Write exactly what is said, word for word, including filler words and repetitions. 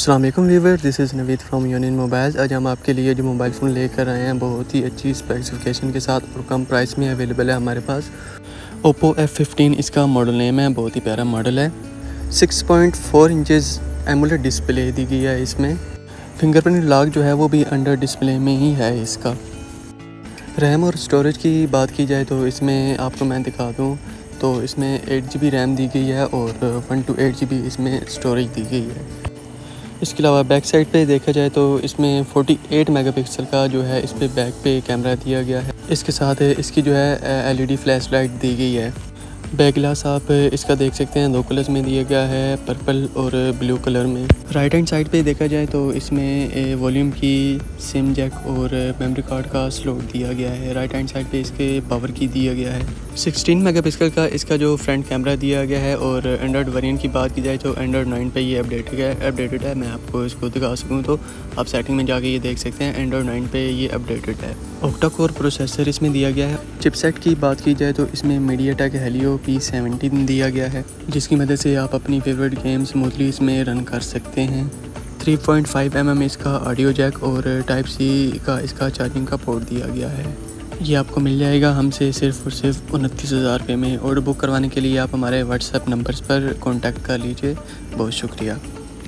अस्सलाम वालेकुम viewer, this is Naveed from Union Mobiles. आज हम आपके लिए जो मोबाइल फ़ोन लेकर आए हैं बहुत ही अच्छी स्पेसिफिकेशन के साथ और कम प्राइस में अवेलेबल है हमारे पास। ओप्पो एफ फिफ्टीन इसका मॉडल नेम है, बहुत ही प्यारा मॉडल है। Six point four inches AMOLED display दी गई है इसमें। फिंगरप्रिंट लॉक जो है वो भी अंडर डिस्प्ले में ही है इसका। रैम और स्टोरेज की बात की जाए तो इसमें आपको मैं दिखा दूँ तो इसमें एट जी बी रैम दी गई है और वन टू एट जी बी इसमें स्टोरेज दी गई है। इसके अलावा बैक साइड पे देखा जाए तो इसमें अड़तालीस मेगापिक्सल का जो है इस पे बैक पे कैमरा दिया गया है। इसके साथ इसकी जो है एलईडी फ्लैश लाइट दी गई है। बैक ग्लास आप इसका देख सकते हैं, दो कलर्स में दिया गया है, पर्पल और ब्लू कलर में। राइट हैंड साइड पे देखा जाए तो इसमें वॉल्यूम की, सिम जैक और मेमोरी कार्ड का स्लॉट दिया गया है। राइट हैंड साइड पे इसके पावर की दिया गया है। सिक्सटीन मेगापिक्सल का इसका जो फ्रंट कैमरा दिया गया है और एंड्रॉयड वेरिएंट की बात की जाए तो एंड्रॉयड नाइन पे ये अपडेटेड है अपडेटेड है मैं आपको इसको दिखा सकूँ तो आप सेटिंग में जाके ये देख सकते हैं, एंड्रॉयड नाइन पे ये अपडेटेड है। ऑक्टा कोर प्रोसेसर इसमें दिया गया है। चिपसेट की बात की जाए तो इसमें मीडियाटेक हेलियो पी सेवनटीन दिया गया है, जिसकी मदद से आप अपनी फेवरेट गेम स्मूथली इसमें रन कर सकते हैं। Three point five mm audio jack ऑडियो जैक और टाइप सी का इसका चार्जिंग का पोर्ट दिया गया है। ये आपको मिल जाएगा हमसे सिर्फ और सिर्फ उनतीस हज़ार रुपये में। ऑर्डर बुक करवाने के लिए आप हमारे व्हाट्सएप नंबर्स पर कॉन्टैक्ट कर लीजिए। बहुत शुक्रिया।